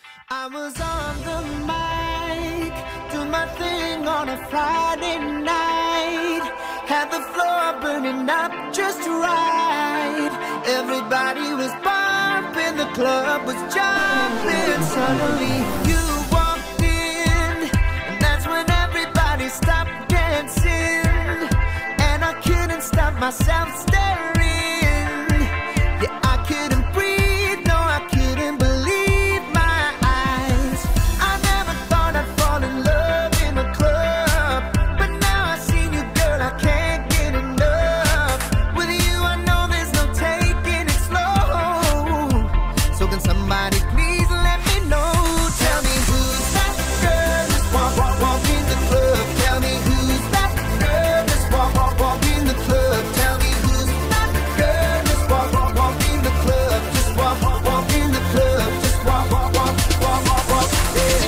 I was on the mic, do my thing on a Friday night. Had the floor burning up just right. Everybody was bumping, the club was jumping. Suddenly you walked in, and that's when everybody stopped dancing. And I couldn't stop myself staring. Yeah, I couldn't breathe, no, I couldn't believe my eyes. I never thought I'd fall in love in a club, but now I see you, girl, I can't get enough. With you, I know there's no taking it slow. So can somebody please let me know? Tell me who's that girl just walk in the club. Tell me who's that girl just walk in the club. Tell me who's that girl just walk in the club. Just walk in the club. Just walk, yeah.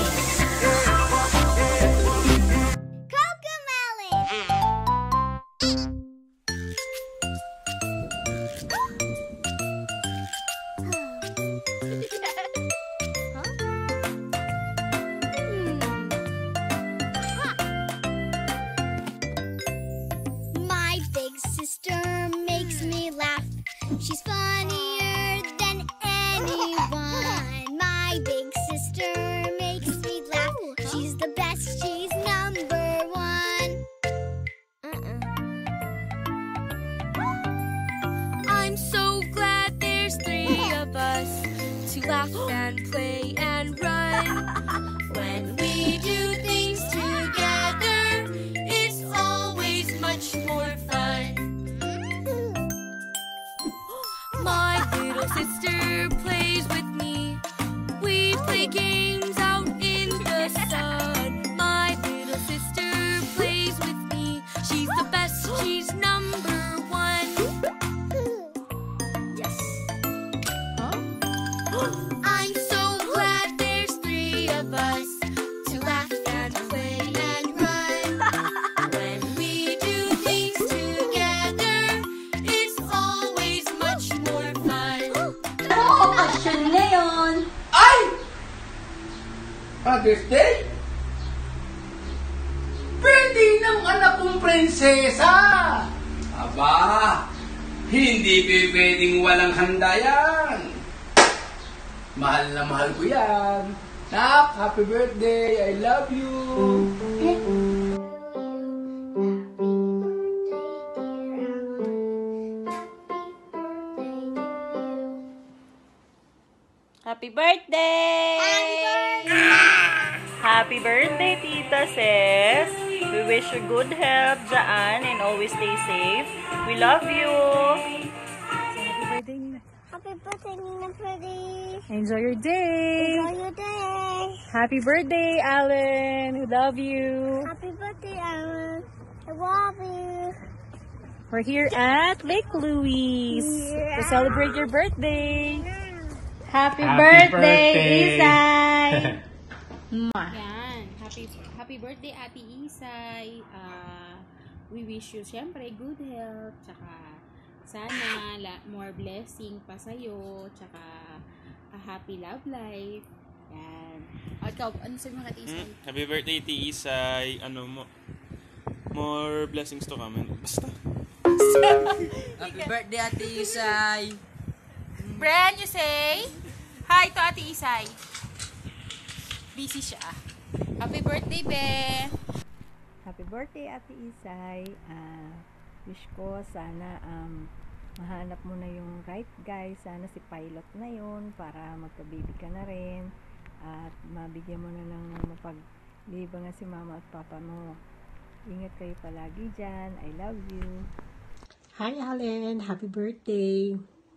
My big sister makes me laugh. She's funnier than anyone. My big sister makes me laugh. She's the best, she's number one. I'm so glad there's three of us to laugh and play and run. When we do things together, it's always much more fun. My little sister plays with me. We play games out in the sun. My little sister plays with me. She's the best, she's number one. Yes. I'm so glad there's three of us to laugh and play and run. When we do things together, it's always much more fun. Anong okasyon ngayon? Ay! Father's Day? Birthday ng anak kong prinsesa! Aba, hindi pwedeng walang handa yan. Mahal na mahal ko yan. Nak, happy birthday! I love you! Happy birthday! Happy birthday, Tita Ses! We wish you good health dyan and always stay safe. We love you! Happy birthday, Nina. Happy birthday, Nina Pretty. Enjoy your day! Enjoy your day. Happy birthday, Alan! We love you! Happy birthday, Aaron. I love you. We're here at Lake Louise to celebrate your birthday! Happy birthday, Isay! Yan. Happy birthday, Ate Isay. We wish you, syempre, good health. Tsaka, sana more blessing pa sa'yo. Tsaka, a happy love life. Yan. O, ikaw, ano sa'yo mga Ate Isay? Happy birthday, Ate Isay. More blessings to come. Basta. Happy birthday, Ate Isay! Bren, you say? Hi to Ate Isay. Busy siya. Happy birthday, Be! Happy birthday, Ate Isay. Wish ko sana mahanap mo na yung right guy. Sana si pilot na yun para magka-baby ka na rin. At mabigyan mo na ng mapaglibangan si mama at papa mo. Ingat kayo palagi dyan. I love you. Hi, Allen. Happy birthday.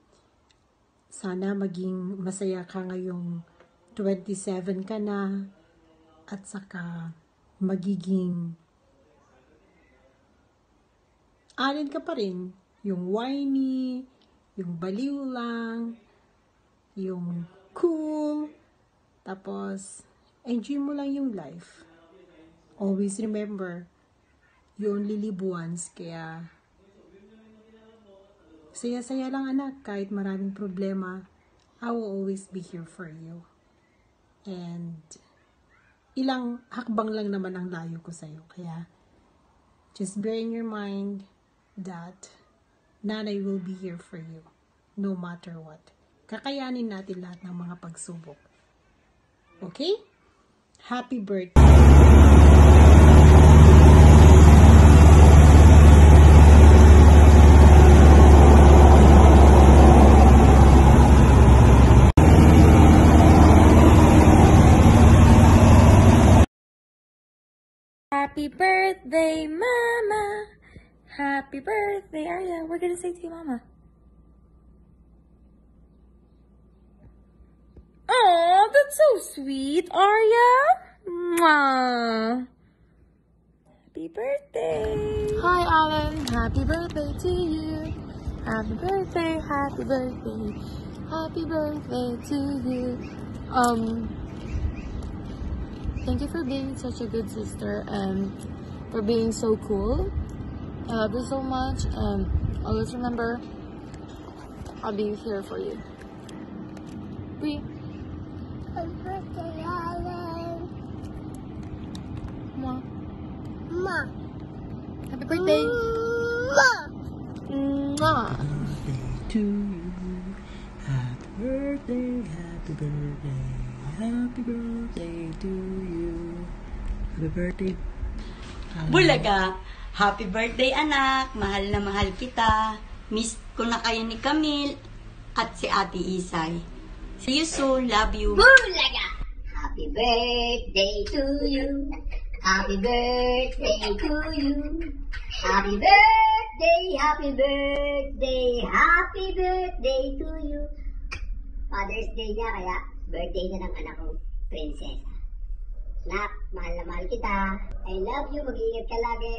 Sana maging masaya ka ngayong 27 ka na at saka magiging Allen ka pa rin. Yung whiny, yung baliw lang, yung cool, tapos enjoy mo lang yung life. Always remember, you only live once, kaya saya-saya lang anak, kahit maraming problema, I will always be here for you. And ilang hakbang lang naman ang layo ko sa'yo. Kaya, just bear in your mind that nanay will be here for you, no matter what. Kakayanin natin lahat ng mga pagsubok. Okay? Happy birthday! Happy birthday, Mama. Happy birthday, Arya. We're gonna say to you, Mama. Oh, that's so sweet, Arya. Mwah. Happy birthday. Hi, Alan. Happy birthday to you. Happy birthday, happy birthday. Happy birthday to you. Thank you for being such a good sister and for being so cool. I love you so much, and always remember, I'll be here for you. Bree. Happy birthday, Alan. Mwah. Ma. Happy birthday. Ma. Mwah. To you. Happy birthday, happy birthday. Happy birthday to you. Happy birthday. Bulaga! Happy birthday, anak! Mahal na mahal kita. Miss ko na kayo ni Camille at si Ate Isay. See you soon. Love you. Bulaga! Happy birthday to you. Happy birthday to you. Happy birthday, happy birthday, happy birthday to you. Father's Day niya, kaya birthday na ng anak kong prinsesa. Nak, mahal na mahal kita. I love you, mag-iingat ka lagi.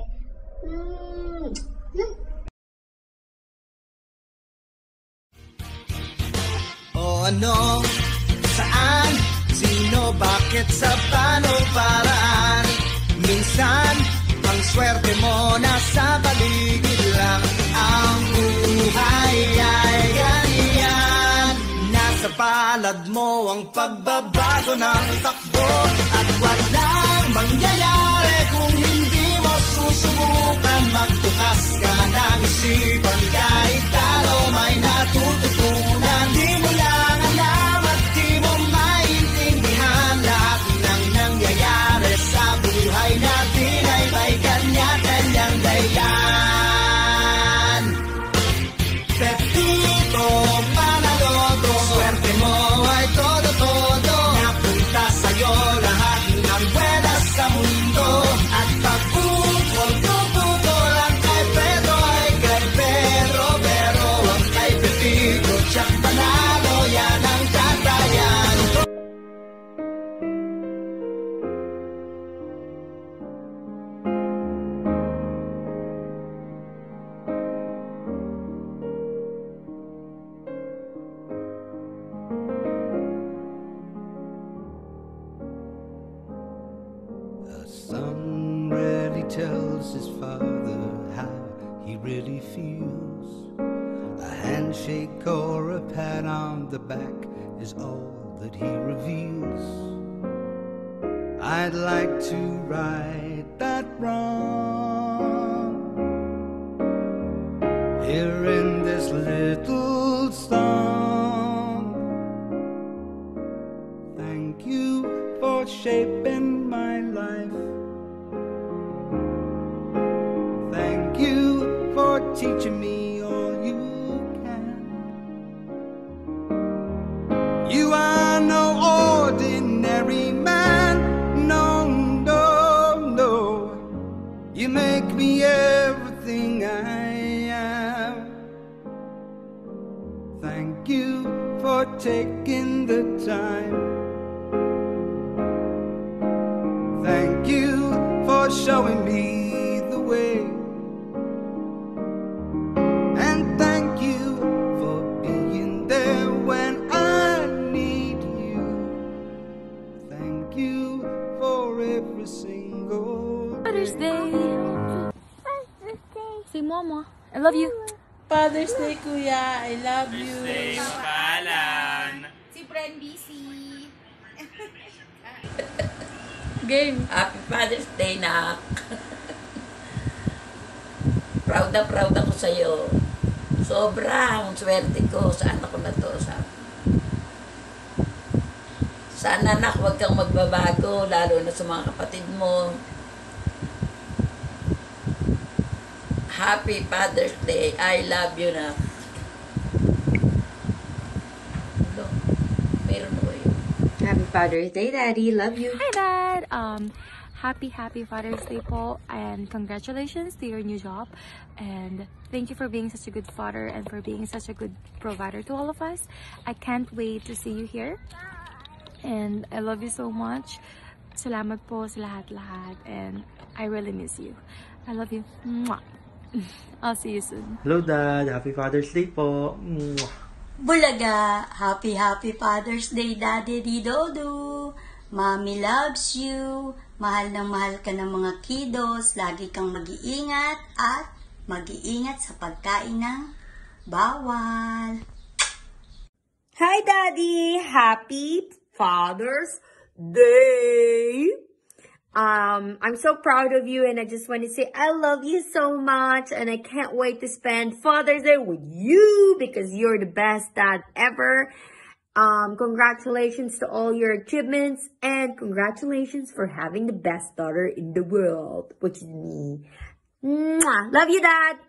O ano, saan, sino, bakit, sa paano, paraan. Minsan, ang swerte mo nasa paligid lang. Ang buhay ay ganyan. Nasa palad mo ang pagbabago ng takbo. At walang mangyayari kung hindi mo susubukan. Magbukas ka ng isipan, kahit talo may natututunan. Di mo lang alam at di mo maintindihan. Lahat ng nangyayari sa buhay natin ay may kanya-kanyang dahilan. Pepito Manaloto, swerte mo ay todo-todo. Napunta sa'yo lahat ng buwenas sa mundo. At pagpupol-puputol ang kay Pedro ay kay Pedro. Pero ang kay Pepito tiyak panalo, yan ang tatayan. The son rarely tells his father how he really feels. A handshake or a pat on the back is all that he reveals. I'd like to right that wrong here in this little song. Thank you for shaping my life. Thank you for teaching me all you can. You are no ordinary man. No, no, no. You make me everything I am. Thank you for taking the time. Thank you for showing me the way. And thank you for being there when I need you. Thank you for every single Father's Day. Say Mama, I love you. Father's Day, Kuya. I love you. Paalan. Si Friend BC. Game. Happy Father's Day, nak. Proud ako sa'yo. Sobrang swerte ko sa anak ko na to. Sana, nak, huwag kang magbabago, lalo na sa mga kapatid mo. Happy Father's Day. I love you, nak. Happy Father's Day, Daddy. Love you. Hi, Dad. Happy Father's Day po, and congratulations to your new job. And thank you for being such a good father and for being such a good provider to all of us. I can't wait to see you here. And I love you so much. Salamat po sa lahat-lahat. And I really miss you. I love you. Mwah. I'll see you soon. Hello, Dad. Happy Father's Day po. Mwah. Bulaga, happy Father's Day, Daddy Didodo. Mommy loves you. Mahal na mahal ka ng mga kiddos. Lagi kang mag-iingat at mag-iingat sa pagkain ng bawal. Hi, Daddy. Happy Father's Day. I'm so proud of you, and I just want to say I love you so much, and I can't wait to spend Father's Day with you because you're the best dad ever. Congratulations to all your achievements, and congratulations for having the best daughter in the world, which is me. Mwah! Love you, Dad.